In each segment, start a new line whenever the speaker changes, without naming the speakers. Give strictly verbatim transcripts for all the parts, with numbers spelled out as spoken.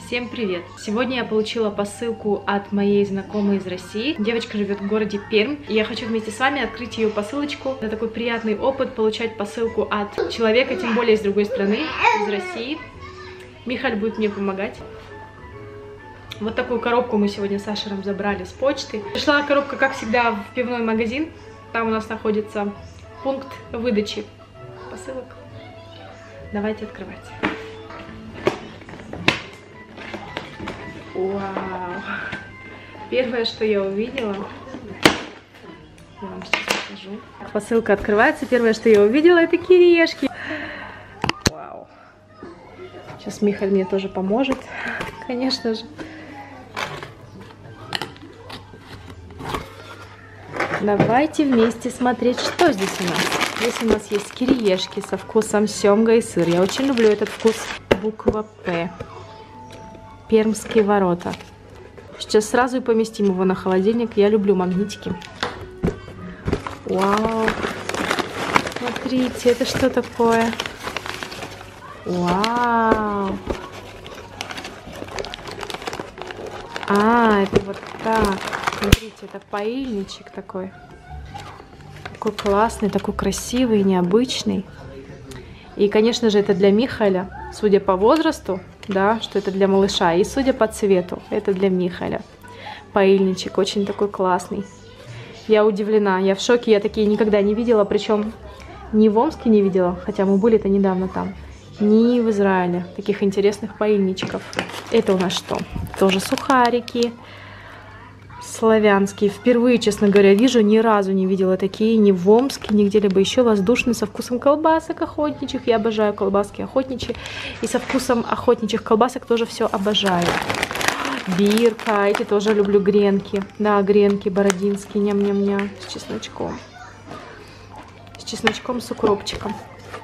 Всем привет! Сегодня я получила посылку от моей знакомой из России. Девочка живет в городе Пермь. И я хочу вместе с вами открыть ее посылочку. Это такой приятный опыт получать посылку от человека, тем более из другой страны, из России. Михаль будет мне помогать. Вот такую коробку мы сегодня с Ашером забрали с почты. Пришла коробка, как всегда, в пивной магазин. Там у нас находится пункт выдачи посылок. Давайте открывать. Вау! Первое, что я увидела, я вам сейчас покажу. Посылка открывается. Первое, что я увидела, это кириешки. Вау! Сейчас Михаль мне тоже поможет, конечно же. Давайте вместе смотреть, что здесь у нас. Здесь у нас есть кириешки со вкусом семга и сыр. Я очень люблю этот вкус. Буква П. Пермские ворота. Сейчас сразу и поместим его на холодильник. Я люблю магнитики. Вау! Смотрите, это что такое? Вау! А, это вот так. Смотрите, это паильничек такой. Такой классный, такой красивый, необычный. И, конечно же, это для Михаля, судя по возрасту, да, что это для малыша. И судя по цвету, это для Михаля. Паильничек очень такой классный. Я удивлена, я в шоке, я такие никогда не видела. Причем ни в Омске не видела, хотя мы были-то недавно там, ни в Израиле таких интересных паильничков. Это у нас что? Тоже сухарики. Славянские. Впервые, честно говоря, вижу, ни разу не видела такие, ни в Омске, ни где-либо еще. Воздушные, со вкусом колбасок охотничьих. Я обожаю колбаски охотничьи. И со вкусом охотничьих колбасок тоже все обожаю. Бирка. Эти тоже люблю гренки. Да, гренки бородинские. Ням-ням-ням. С чесночком. С чесночком, с укропчиком.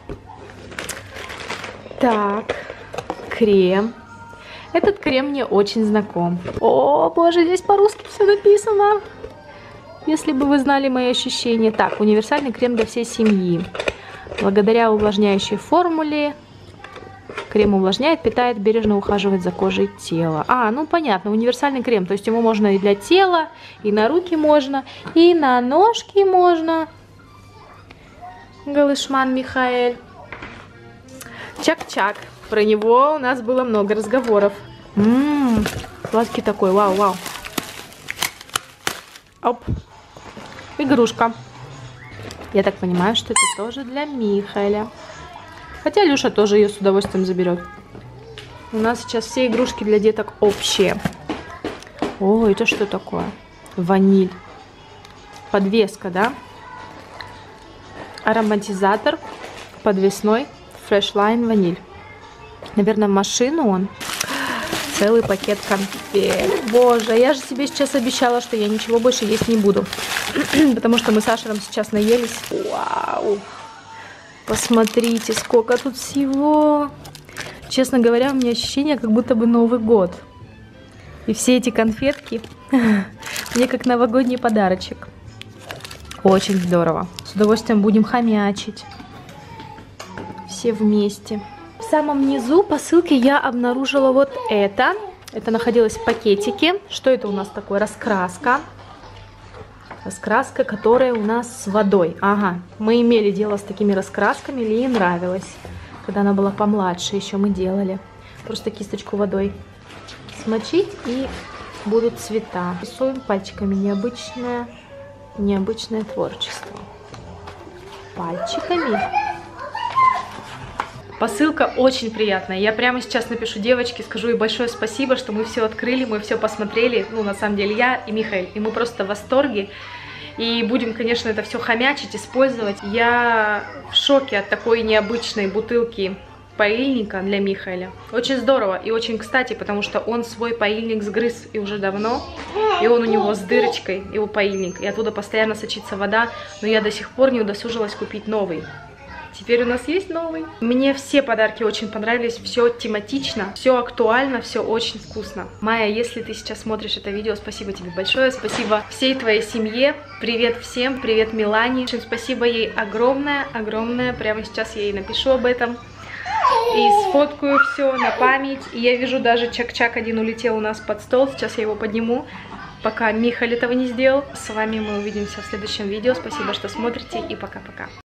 Так. Крем. Этот крем мне очень знаком. О, боже, здесь по-русски все написано. Если бы вы знали мои ощущения. Так, универсальный крем для всей семьи. Благодаря увлажняющей формуле крем увлажняет, питает, бережно ухаживает за кожей тела. А, ну понятно, универсальный крем. То есть ему можно и для тела, и на руки можно, и на ножки можно. Галышман Михаэль. Чак-чак. Про него у нас было много разговоров. Ммм, сладкий такой, вау-вау. Оп. Игрушка. Я так понимаю, что это тоже для Михаэля. Хотя Люша тоже ее с удовольствием заберет. У нас сейчас все игрушки для деток общие. О, это что такое? Ваниль. Подвеска, да? Ароматизатор подвесной. Fresh Line ваниль. Наверное, в машину он. Целый пакет конфет. Боже, я же себе сейчас обещала, что я ничего больше есть не буду. Потому что мы с Ашером сейчас наелись. Вау! Посмотрите, сколько тут всего. Честно говоря, у меня ощущение, как будто бы Новый год. И все эти конфетки мне как новогодний подарочек. Очень здорово. С удовольствием будем хомячить. Все вместе. В самом низу посылки я обнаружила вот это. Это находилось в пакетике. Что это у нас такое? Раскраска. Раскраска, которая у нас с водой. Ага, мы имели дело с такими раскрасками, Лии нравилось. Когда она была помладше, еще мы делали. Просто кисточку водой смочить, и будут цвета. Рисуем пальчиками. Необычное, необычное творчество. Пальчиками. Посылка очень приятная. Я прямо сейчас напишу девочке, скажу ей большое спасибо, что мы все открыли, мы все посмотрели. Ну, на самом деле, я и Михаэль. И мы просто в восторге. И будем, конечно, это все хомячить, использовать. Я в шоке от такой необычной бутылки паильника для Михаэля. Очень здорово и очень кстати, потому что он свой паильник сгрыз и уже давно. И он у него с дырочкой, его паильник. И оттуда постоянно сочится вода. Но я до сих пор не удосужилась купить новый. Теперь у нас есть новый. Мне все подарки очень понравились, все тематично, все актуально, все очень вкусно. Майя, если ты сейчас смотришь это видео, спасибо тебе большое, спасибо всей твоей семье, привет всем, привет Милане. Очень спасибо ей огромное, огромное, прямо сейчас я ей напишу об этом. и сфоткаю все на память. И я вижу, даже чак-чак один улетел у нас под стол. Сейчас я его подниму, пока Михаль этого не сделал. С вами мы увидимся в следующем видео. Спасибо, что смотрите, и пока-пока.